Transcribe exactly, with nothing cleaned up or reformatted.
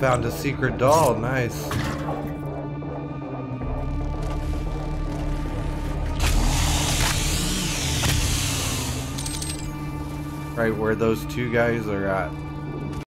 found a secret doll. Nice. Right where those two guys are at.